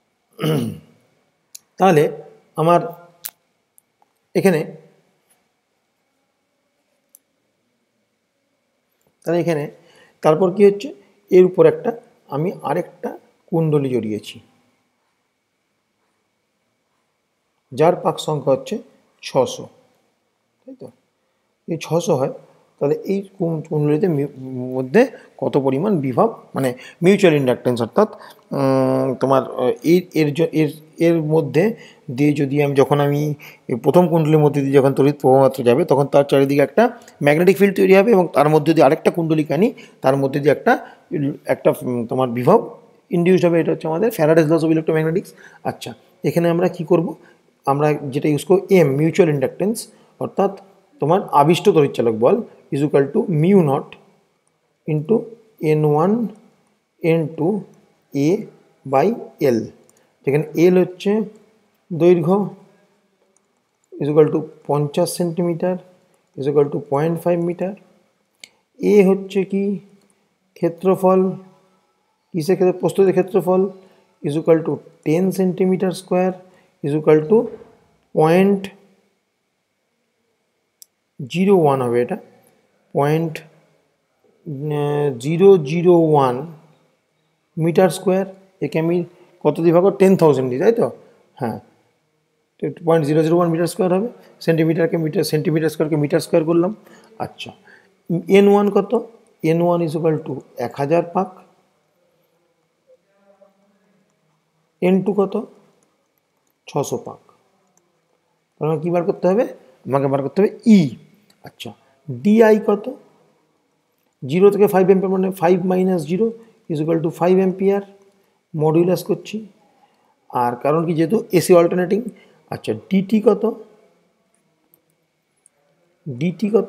তাহলে আমার এখানে তারপর কি হচ্ছে, এর উপর একটা আমি আরেকটা কুণ্ডলী জড়িয়েছি, যার পাক সংখ্যা হচ্ছে 600, তাই তো। এই 600 হয়, তাহলে এই কুণ্ডলীতে মধ্যে কত পরিমাণ বিভব, মানে মিউচুয়াল ইন্ডাকটেন্স, অর্থাৎ তোমার এর মধ্যে দিয়ে যদি যখন আমি প্রথম কুণ্ডলীর মধ্যে দিয়ে যখন তড়িৎ প্রবাহমাত্রা যাবে, তখন তার চারিদিকে একটা ম্যাগনেটিক ফিল্ড তৈরি হবে, এবং তার মধ্যে দিয়ে আরেকটা কুণ্ডলীকে আনি, তার মধ্যে দিয়ে একটা তোমার বিভব ইনডিউসড হবে। এটা হচ্ছে আমাদের ফ্যারাডেস লস অফ ইলেকট্রোম্যাগনেটিক্স। আচ্ছা, এখানে আমরা কি করব, আমরা যেটা ইউজ করব মিউচুয়াল ইন্ডাকটেন্স, অর্থাৎ তোমার আবিষ্ট তড়িৎচালক বল is equal to mu naught into N1 N2 A by L, যেখানে L হচ্ছে দৈর্ঘ্য is equal to 50 centimetre is equal to 0.5 metre, A হচ্ছে কি ক্ষেত্রফল, কিসের ক্ষেত্রে, প্রস্থচ্ছেদের ক্ষেত্রফল is equal to 10 centimetre square is equal to 0.01 হবে, এটা 0.001 মিটার স্কোয়ার। একে আমি কত দিয়ে ভাগ, 10,000 দিই, তাই তো। হ্যাঁ, 0.001 মিটার স্কোয়ার হবে, সেন্টিমিটার স্কোয়ারকে মিটার স্কোয়ার করলাম। আচ্ছা, N1 কত, N1 ইজ ইকুয়াল টু 1000 পাক, N2 কত 600 পাক। তাহলে কী বার করতে হবে, আমাকে বার করতে হবে E। আচ্ছা, DI কত, 0 থেকে 5 অ্যাম্পিয়ার, মানে 5 minus 0 is equal to 5 ampere, modulus করছি। আর কারণ কি, যেহেতু এসি অল্টারনেটিং। আচ্ছা, DT কত, DT কত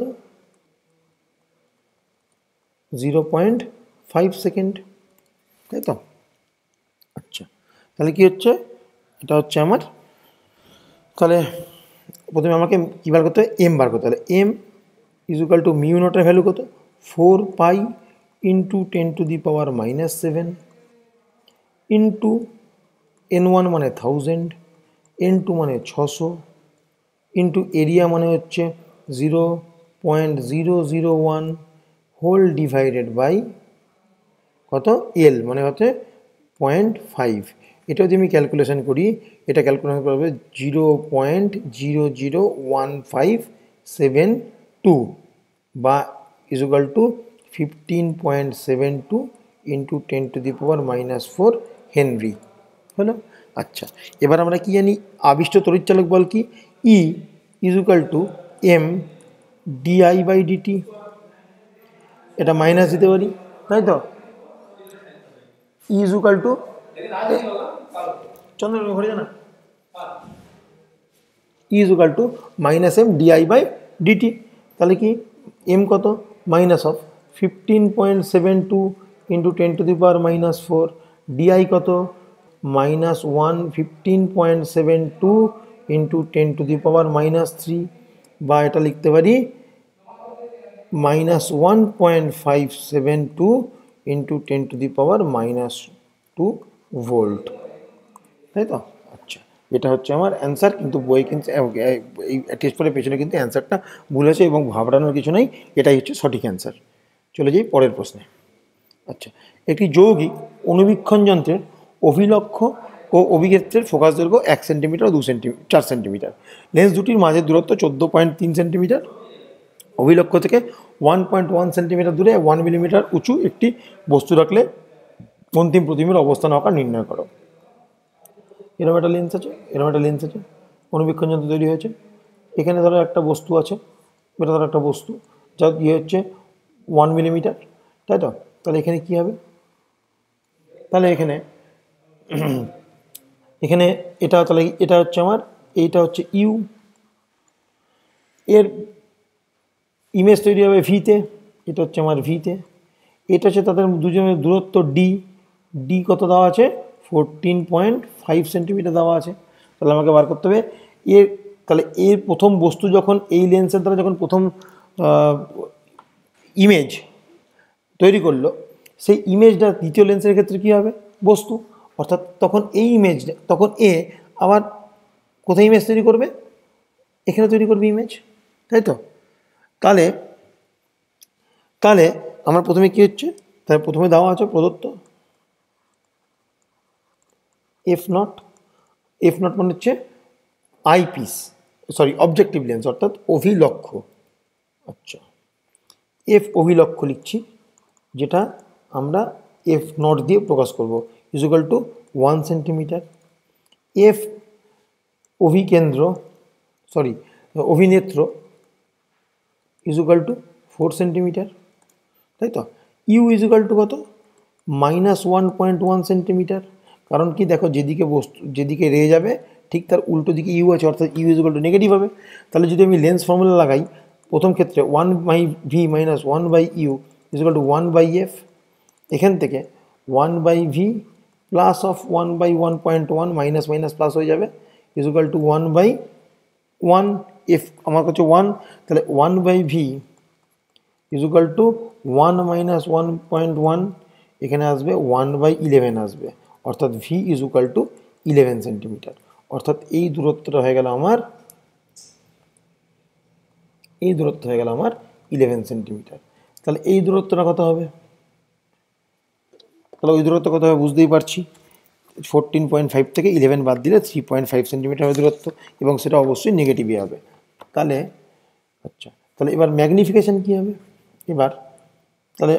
0.5 সেকেন্ড, তাই তো। আচ্ছা, তাহলে কি হচ্ছে, এটা হচ্ছে আমার, তাহলে প্রথমে আমাকে কী বার করতে হবে, এম বার করতে হবে। এম ইজুকাল টু মিউ নটের ভ্যালু কত, 4 পাই ইন্টু 10⁻⁻7 ইন্টু n1 মানে 1000, n2 মানে 600 ইন্টু এরিয়া মানে হচ্ছে 0.001 হোল ডিভাইডেড বাই কত, এল মানে হচ্ছে 0.5। এটা যদি আমি ক্যালকুলেশন করি, এটা ক্যালকুলেশন করবে 0.00157 বা ইজুকাল টু 15.72 ইন্টু 10⁻⁻4 হেনরি হলো। আচ্ছা, এবার আমরা কি জানি, আবিষ্ট তড়িৎচালক বল কি, E is equal to M DI by DT. এটা মাইনাস দিতে পারি, তাই তো, ই ইজুকাল টু চন্দ্র ঘরে জানা E is equal to minus M DI by DT. তাহলে কি এম কত, মাইনাস অফ 15.72 ইন্টু 10⁻⁻4, ডিআই কত, মাইনাস 15.72 ইন্টু 10⁻⁻3, বা এটা লিখতে পারি মাইনাস 1.572 ইন্টু 10⁻⁻2 ভোল্ট, তাই তো। আচ্ছা, এটা হচ্ছে আমার অ্যান্সার, কিন্তু বই কিন্তু এই টেস্ট পেপারের পেছনে কিন্তু অ্যান্সারটা ভুল আছে এবং ভাবড়ানোর কিছু নেই, এটাই হচ্ছে সঠিক অ্যান্সার। চলে যাই পরের প্রশ্নে। আচ্ছা, একটি যৌগিক অণুবীক্ষণ যন্ত্রের অভিলক্ষ ও অভিক্ষেত্রের ফোকাস দৈর্ঘ্য 1 সেন্টিমিটার ও 4 সেন্টিমিটার। লেন্স দুটির মাঝের দূরত্ব 14.3 সেন্টিমিটার। অভিলক্ষ থেকে 1.1 সেন্টিমিটার দূরে 1 মিলিমিটার উঁচু একটি বস্তু রাখলে অন্তিম প্রতিবিম্বের অবস্থান আকার নির্ণয় করো। এরকম একটা লেন্স আছে, এরকম একটা লেন্স আছে, অণুবীক্ষণ যন্ত্র তৈরি হয়েছে। এখানে ধরো একটা বস্তু আছে, এটা ধরো একটা বস্তু যা ইয়ে হচ্ছে 1 মিলিমিটার, তাই তো। তাহলে এখানে কী হবে, তাহলে এখানে এখানে এটা, তাহলে এটা হচ্ছে আমার, এইটা হচ্ছে ইউ, এর ইমেজ তৈরি হবে ভিতে, এটা হচ্ছে আমার ভিতে, এটা হচ্ছে তাদের দুজনের দূরত্ব ডি, ডি কত দেওয়া আছে, 14.5 সেন্টিমিটার দেওয়া আছে। তাহলে আমাকে বার করতে হবে এর, তাহলে এর প্রথম বস্তু যখন এই লেন্সের দ্বারা যখন প্রথম ইমেজ তৈরি করলো, সেই ইমেজটা দ্বিতীয় লেন্সের ক্ষেত্রে কী হবে, বস্তু, অর্থাৎ তখন এই ইমেজটা, তখন এ আবার কোথায় ইমেজ তৈরি করবে, এখানে তৈরি করবে ইমেজ, তাই তো। তাহলে তাহলে আমার প্রথমে কী হচ্ছে, তাহলে প্রথমে দেওয়া আছে প্রদত্ত এফ নট, এফ নট মানে হচ্ছে আইপিস, সরি অবজেক্টিভ লেন্স অর্থাৎ অভিলক্ষ। আচ্ছা, এফ অভিলক্ষ লিখছি, যেটা আমরা এফ নট দিয়ে প্রকাশ করব, ইজুকাল টু 1 সেন্টিমিটার। এফ অভিকেন্দ্র, সরি অভিনেত্র, ইজুকাল টু 4 সেন্টিমিটার, তাই তো। ইউ ইজুকাল টু কত, মাইনাস 1.1 সেন্টিমিটার। কারণ কি দেখো, যেদিকে বস্তু, যেদিকে রে যাবে ঠিক তার উল্টো দিকে ইউ আছে, অর্থাৎ ইউ ইজুকাল টু নেগেটিভ হবে। তাহলে যদি আমি লেন্স ফর্মুলা লাগাই, প্রথম ক্ষেত্রে 1/v মাইনাস 1/ইউ ইজুকাল টু 1/এফ, এখান থেকে 1/ভি plus of 1/1.1 minus minus plus হয়ে যাবে, ইজুকাল টু 1/1, এফ আমার কাছে 1, তাহলে 1/ভি ইজুকাল টু 1 মাইনাস 1.1, এখানে আসবে 1/11 আসবে, অর্থাৎ ভি ইজুকাল টু 11 সেন্টিমিটার। অর্থাৎ এই দূরত্বটা হয়ে গেল আমার, এই দূরত্ব হয়ে গেল আমার 11 সেন্টিমিটার। তাহলে এই দূরত্বটা কত হবে, তাহলে ওই দূরত্ব কত হবে বুঝতেই পারছি, 14.5 থেকে 11 বাদ দিলে 3.5 সেন্টিমিটার হবে দূরত্ব, এবং সেটা অবশ্যই নেগেটিভই হবে। তাহলে আচ্ছা, তাহলে এবার ম্যাগনিফিকেশান কী হবে, এবার তাহলে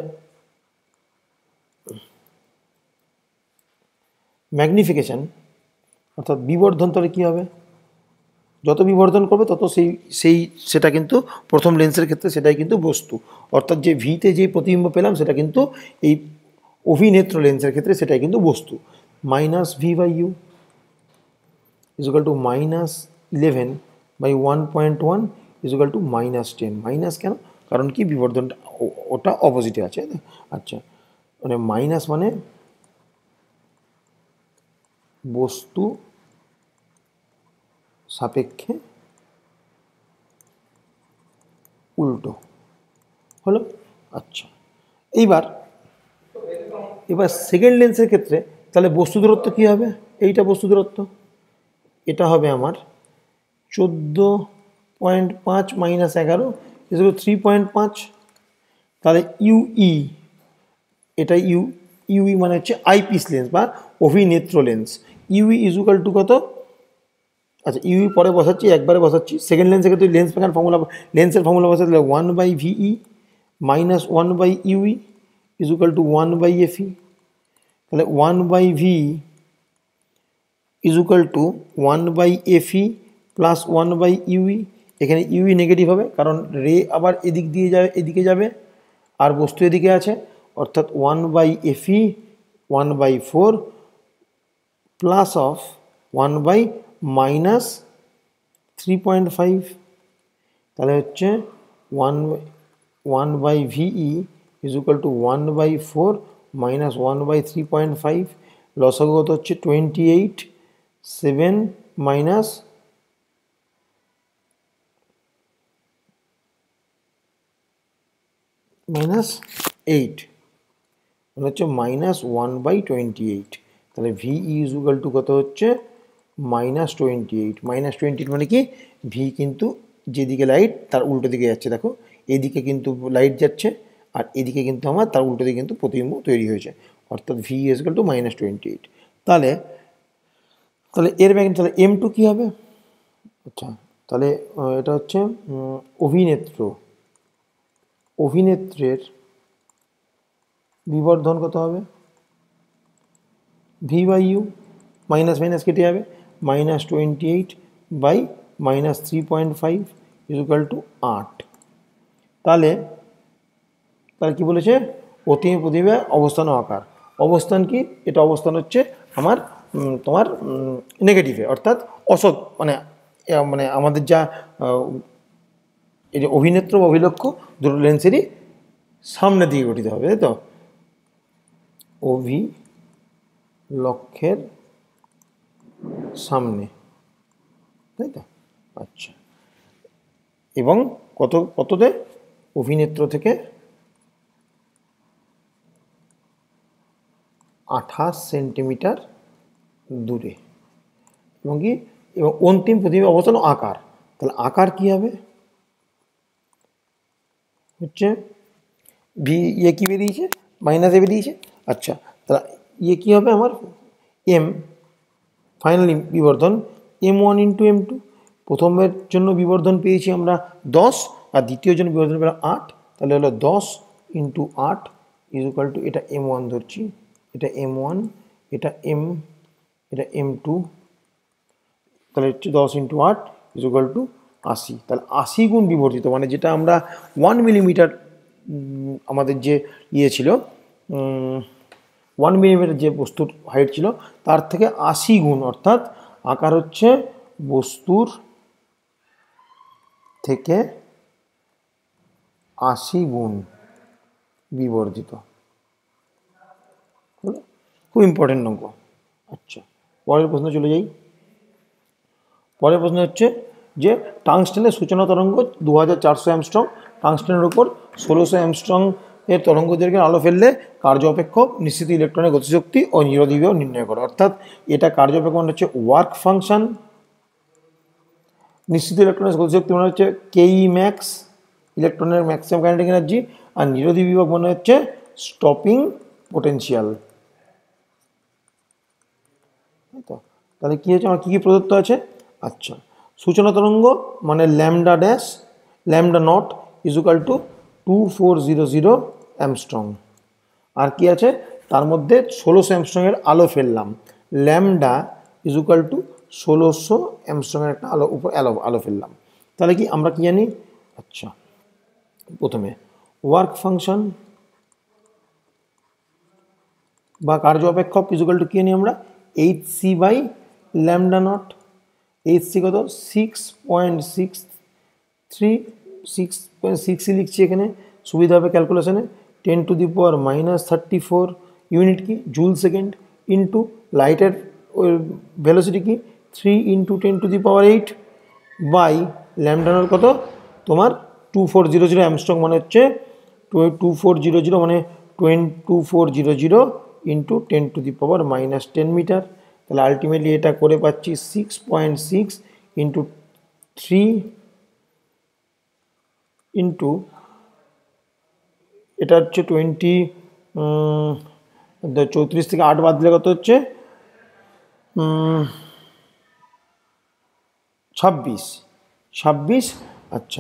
ম্যাগনিফিকেশান অর্থাৎ বিবর্ধন, তাহলে কী হবে, যত বিবর্ধন করবে তত সেটা কিন্তু প্রথম লেন্সের ক্ষেত্রে সেটাই কিন্তু বস্তু, অর্থাৎ যে ভিতে যে প্রতিবিম্ব পেলাম সেটা কিন্তু এই অভিনেত্র লেন্সের ক্ষেত্রে সেটাই কিন্তু বস্তু। Minus V by U is equal to minus 11/1.1 is equal to -10। Minus কেন, কারণ কি বিবর্ধনটা ওটা অপোজিটে আছে। আচ্ছা, মানে মাইনাস মানে বস্তু সাপেক্ষে উল্টো হলো। আচ্ছা, এইবার সেকেন্ড লেন্সের ক্ষেত্রে তাহলে বস্তু দূরত্ব কী হবে? এইটা বস্তু দূরত্ব, এটা হবে আমার 14.5 মাইনাস 11 এগুলো 3.5। তাহলে ইউই, এটা ইউই মানে হচ্ছে আইপিস লেন্স বা অভিনেত্র লেন্স। ইউই ইজুকাল টু কত? আচ্ছা, ইউই পরে বসাচ্ছি, একবারে বসাচ্ছি। সেকেন্ড লেন্সের ক্ষেত্রে লেন্সের ফর্মুলা বসাতে 1/VE minus 1/ইউই equal to 1/FE। তাহলে 1/VE equal to 1/FE plus 1/ইউই। এখানে ইউই নেগেটিভ হবে কারণ রে আবার এদিক দিয়ে যাবে, এদিকে যাবে, আর বস্তু এদিকে আছে, অর্থাৎ 1/FE 1/4 প্লাস অফ 1 মাইনাস 3.5। তাহলে হচ্ছে 1/VE ইজুকাল টু 1/4 মাইনাস 1/3.5। লসাগু কত হচ্ছে 28, 7 মাইনাস -8 মানে হচ্ছে -1/28। তাহলে VE ইজুকাল টু কত হচ্ছে -28। -28 মানে কি? ভি কিন্তু যেদিকে লাইট তার উল্টো দিকে যাচ্ছে, দেখো এদিকে কিন্তু লাইট যাচ্ছে আর এদিকে কিন্তু আমার তার উল্টো দিকে কিন্তু প্রতিবিম্ব তৈরি হয়েছে, অর্থাৎ ভি ইজুকাল টু -28। তাহলে এর ব্যাগ তাহলে M2 কী হবে? আচ্ছা, তাহলে এটা হচ্ছে অভিনেত্রের বিবর্ধন কত হবে? V/U মাইনাস মাইনাস কেটে যাবে, -28 বাই -3.5 ইজুকাল টু 8। তাহলে কী বলেছে? প্রতিবিম্বের অবস্থান ও আকার। অবস্থান কি? এটা অবস্থান হচ্ছে আমার তোমার নেগেটিভে, অর্থাৎ অসৎ, মানে আমাদের যা এই যে অভিনেত্র বা অভিলক্ষ্য দুটো লেন্সেরই সামনের দিকে গঠিত হবে, তাই তো? অভিলক্ষের সামনে, তাই তো? আচ্ছা, এবং কততে? অভিনেত্র থেকে 28 সেন্টিমিটার দূরে। এবং কি? এবং অন্তিম প্রতিবিম্ব অবস্থান আকার। তাহলে আকার কি হবে? হচ্ছে ভি ইয়ে কী বেরিয়েছে? -এ বেরিয়েছে। আচ্ছা, তাহলে ইয়ে কী হবে আমার? এম ফাইনালি বিবর্ধন M1 ইন্টু M2। প্রথমের জন্য বিবর্ধন পেয়েছি আমরা 10 আর দ্বিতীয় জন্য বিবর্ধন পেলাম 8। তাহলে হলো 10 ইন্টু 8 ইজুকাল টু, এটা M1 ধরছি, এটা M1, এটা M2। তাহলে হচ্ছে 10 ইন্টু 8 ইজুকাল টু 80। তাহলে 80 গুণ বিবর্ধিত, মানে যেটা আমরা 1 মিলিমিটার আমাদের যে ইয়ে ছিল, 1 মিলিমিটার যে বস্তুর হাইট ছিল তার থেকে 80 গুণ, অর্থাৎ আকার হচ্ছে বস্তুর থেকে 80 গুণ বিবর্ধিত। খুব ইম্পর্টেন্ট অঙ্ক। আচ্ছা, পরের প্রশ্ন চলে যাই। পরের প্রশ্ন হচ্ছে যে টাংস্টেনের সূচনা তরঙ্গ 2400 অ্যামস্ট্রং, টাংস্টেনের উপর 1600 অ্যামস্ট্রং এর তরঙ্গ দৈর্ঘ্যের আলো ফেললে কার্য অপেক্ষক, নিশ্চিত ইলেকট্রনের গতিশক্তি ও নিরোধী বিভব নির্ণয় করো। অর্থাৎ এটা কার্য অপেক্ষক মানে হচ্ছে ওয়ার্ক ফাংশন, নিশ্চিত ইলেকট্রনের গতিশক্তি মানে হচ্ছে কেই ম্যাক্স, ইলেকট্রনের ম্যাক্সিমাম কাইনেটিক এনার্জি, আর নিরোধী বিভব মানে হচ্ছে স্টপিং পোটেনশিয়াল। তাহলে কী হচ্ছে আমার কী কী প্রদত্ত আছে? আচ্ছা, সূচনা তরঙ্গ মানে lambda naught is equal to 2400 angstrom. আর কি আছে? তার মধ্যে 1600 অ্যামস্ট্রংয়ের আলো ফেললাম, ল্যামডা ইজুকাল টু 1600 অ্যামস্ট্রংয়ের একটা আলো ফেললাম। তাহলে কি আমরা কি জানি? আচ্ছা, প্রথমে ওয়ার্ক ফাংশন বা কার্য অপেক্ষক ইজুকাল টু কি জানি আমরা? HC by lambda naught. HC কত? 6.6 লিখছি এখানে, সুবিধা হবে ক্যালকুলেশনে। 10⁻⁻34 ইউনিট কি? জুল সেকেন্ড, ইন্টু লাইটের ভেলোসিটি কি? 3 × 10⁸ বাই ল্যামডা নট কত? তোমার 2400 অ্যামস্ট্রং মানে হচ্ছে 2400 মানে 2400 ইন্টু 10⁻⁻10 মিটার। তাহলে আলটিমেটলি এটা করে পাচ্ছি 6.6 ইন্টু 3 ইন্টু এটা হচ্ছে 34 থেকে 8 বাদ দিলে কত হচ্ছে 26। আচ্ছা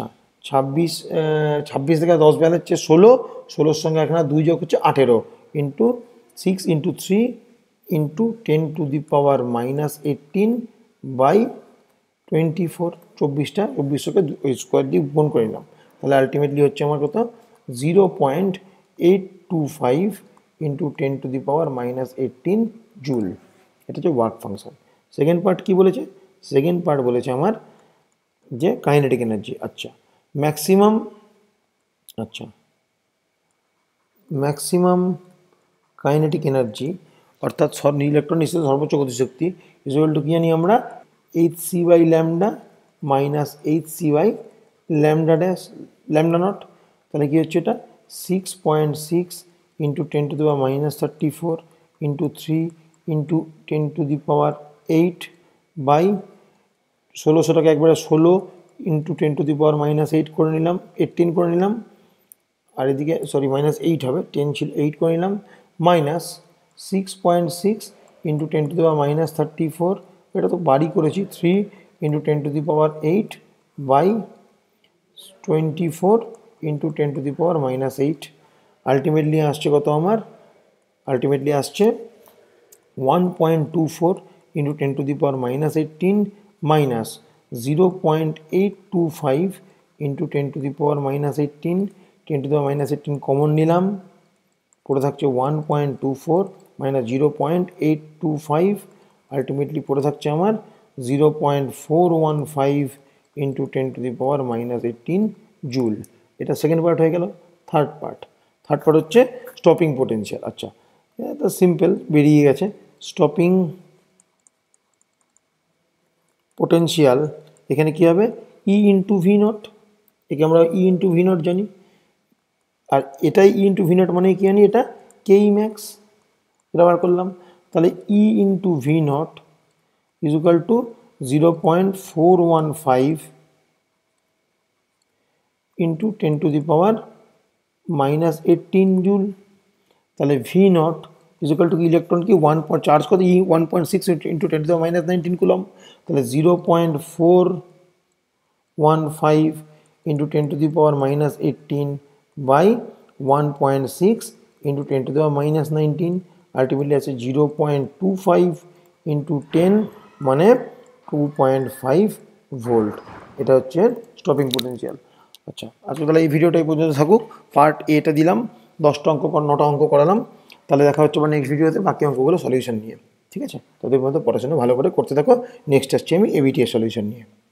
26 থেকে 10 বেলা হচ্ছে 16 সঙ্গে এখানে 2 যোগ হচ্ছে 18 ইন্টু 6 ইন্টু 3 ইন্টু 10⁻⁻18 বাই 24। 24কে স্কোয়ার দিয়ে গুণ করে নিলাম। তাহলে আলটিমেটলি হচ্ছে আমার কত 0.825 ইন্টু 10⁻⁻18 জুল। এটা হচ্ছে ওয়ার্ক ফাংশন। সেকেন্ড পার্ট কি বলেছে? সেকেন্ড পার্ট বলেছে আমার যে কাইনেটিক এনার্জি। আচ্ছা ম্যাক্সিমাম কাইনেটিক এনার্জি অর্থাৎ ইলেকট্রন নিঃসৃত সর্বোচ্চ গতিশক্তি ইকুয়াল টু কি জানি আমরা hc by lambda minus hc by lambda naught. তাহলে কি হচ্ছে এটা 6.6 ইন্টু 10⁻⁻34 ইন্টু 3 ইন্টু 10⁻8 বাই 1600টাকে একবারে 16 ইন্টু 10⁻⁻8 করে নিলাম 18 করে নিলাম, আর এদিকে -8 হবে, 10 ছিল 8 করে নিলাম, মাইনাস 6.6 ইন্টু 10⁻34, এটা তো বাড়ি করেছি 3 ইন্টু 10⁻8 বাই 24 ইন্টু 10⁻8। আলটিমেটলি আসছে কত আমার? আলটিমেটলি আসছে 1.24 ইন্টু 10⁻18 মাইনাস 0.825 ইন্টু 10⁻18 10⁻18 কমন নিলাম, পড়ে থাকছে 1.24 মাইনাস 0.825, আলটিমেটলি পড়ে থাকছে আমার 0.415 ইন্টু 10⁻18 জুল। এটা সেকেন্ড পার্ট হয়ে গেল। থার্ড পার্ট হচ্ছে স্টপিং পোটেনশিয়াল। আচ্ছা এটা সিম্পল বেরিয়ে গেছে। স্টপিং পোটেনশিয়াল এখানে কি হবে ই ইন্টু ভি নট, একে আমরা ই ইন্টু ভি নট জানি, আর এটাই ই ইন্টু ভি নট মানে কি জানি এটা কেই ম্যাক্স, এটা বার করলাম। তাহলে E into V naught is equal to 0.415 into 10⁻18 joule. তাহলে V naught is equal to electron কি চার্জ কত ই 1.6 ইন্টু 10⁻19 কুলম, তাহলে 0.415 ইন্টু 10⁻18 বাই 1.6 ইন্টু 10⁻19, আলটিমেটলি আছে 0.25 ইন্টু 10 মানে 2.5 ভোল্ট। এটা হচ্ছে স্টপিং পোটেনশিয়াল। আচ্ছা আজকে তাহলে এই ভিডিওটা এই পর্যন্ত থাকুক। পার্ট এটা দিলাম, 10টা অঙ্ক 9টা অঙ্ক করালাম। তাহলে দেখা হচ্ছে নেক্সট ভিডিওতে বাকি অঙ্কগুলো সলিউশন নিয়ে। ঠিক আছে, তাদের মধ্যে পড়াশোনা ভালো করে করতে থাকো। নেক্সট আসছি আমি এবিটিএস সলিউশন নিয়ে।